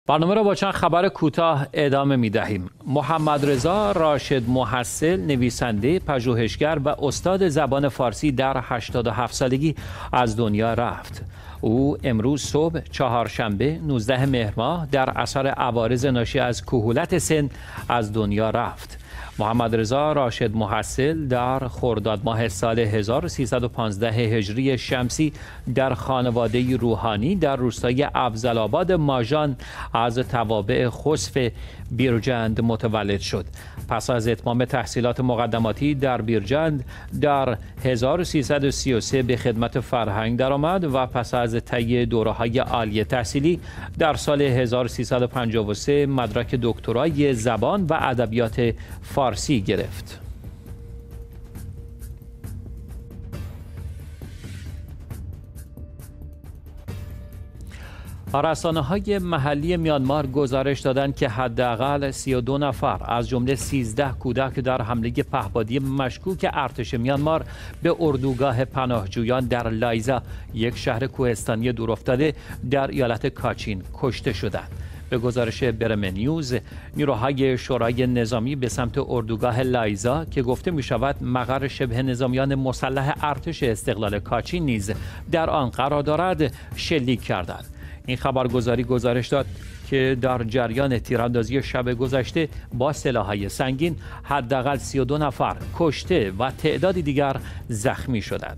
برنامه را با چند خبر کوتاه ادامه می دهیم. محمد رضا راشد محصل، نویسنده، پژوهشگر و استاد زبان فارسی در 87 سالگی از دنیا رفت. او امروز صبح چهارشنبه 19 مهر ماه در اثر عوارض ناشی از کهولت سن از دنیا رفت. محمد رضا راشد محصل در خرداد ماه سال 1315 هجری شمسی در خانواده روحانی در روستای افضلآباد ماژان از توابع خسف بیرجند متولد شد. پس از اتمام تحصیلات مقدماتی در بیرجند در 1333 به خدمت فرهنگ درآمد و پس از طی دوره‌های عالی تحصیلی در سال 1353 مدرک دکترای زبان و ادبیات فارسی گرفت. رسانه‌های محلی میانمار گزارش دادند که حداقل 32 نفر از جمله 13 کودک در حمله پهپادی مشکوک ارتش میانمار به اردوگاه پناهجویان در لایزا، یک شهر کوهستانی دورافتاده در ایالت کاچین، کشته شدند. به گزارش برمن نیوز، نیروهای شورای نظامی به سمت اردوگاه لایزا که گفته می شود مقر شبه نظامیان مسلح ارتش استقلال کاچین نیز در آن قرار دارد، شلیک کردند. این خبرگزاری گزارش داد که در جریان تیراندازی شب گذشته با سلاح‌های سنگین حداقل 32 نفر کشته و تعدادی دیگر زخمی شدند.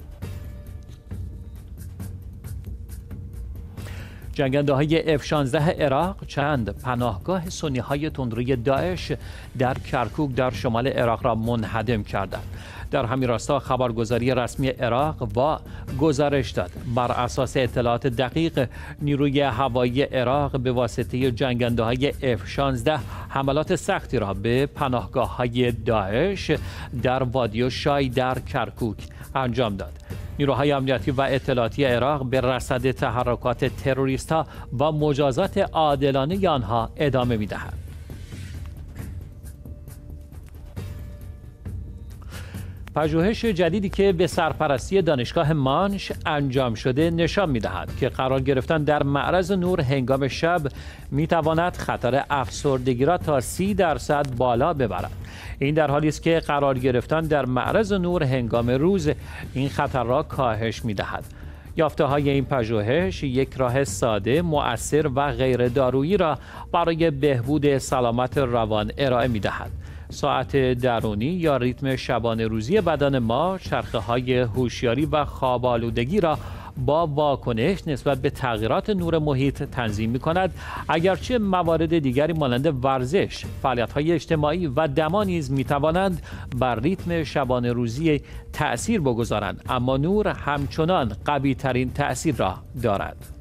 جنگنده‌های F-16 عراق چند پناهگاه سنی‌های تندروی داعش در کرکوک در شمال عراق را منهدم کردند. در همین راستا خبرگزاری رسمی عراق گزارش داد بر اساس اطلاعات دقیق نیروی هوایی عراق به واسطه جنگنده‌های F-16 حملات سختی را به پناهگاه‌های داعش در وادی شای در کرکوک انجام داد. نیروهای امنیتی و اطلاعاتی عراق به رصد تحرکات تروریست‌ها و مجازات عادلانه آنها ادامه می‌دهند. پژوهش جدیدی که به سرپرستی دانشگاه مانش انجام شده نشان می‌دهد که قرار گرفتن در معرض نور هنگام شب می‌تواند خطر افسردگی را تا 30% بالا ببرد. این در حالی است که قرار گرفتن در معرض نور هنگام روز این خطر را کاهش می‌دهد. یافته‌های این پژوهش یک راه ساده، مؤثر و غیر دارویی را برای بهبود سلامت روان ارائه می‌دهد. ساعت درونی یا ریتم شبانه روزی بدن ما چرخه‌های هوشیاری و خواب آلودگی را با واکنش نسبت به تغییرات نور محیط تنظیم می‌کند، اگرچه موارد دیگری مانند ورزش، فعالیت‌های اجتماعی و دما نیز می‌توانند بر ریتم شبانه روزی تأثیر بگذارند، اما نور همچنان قوی‌ترین تأثیر را دارد.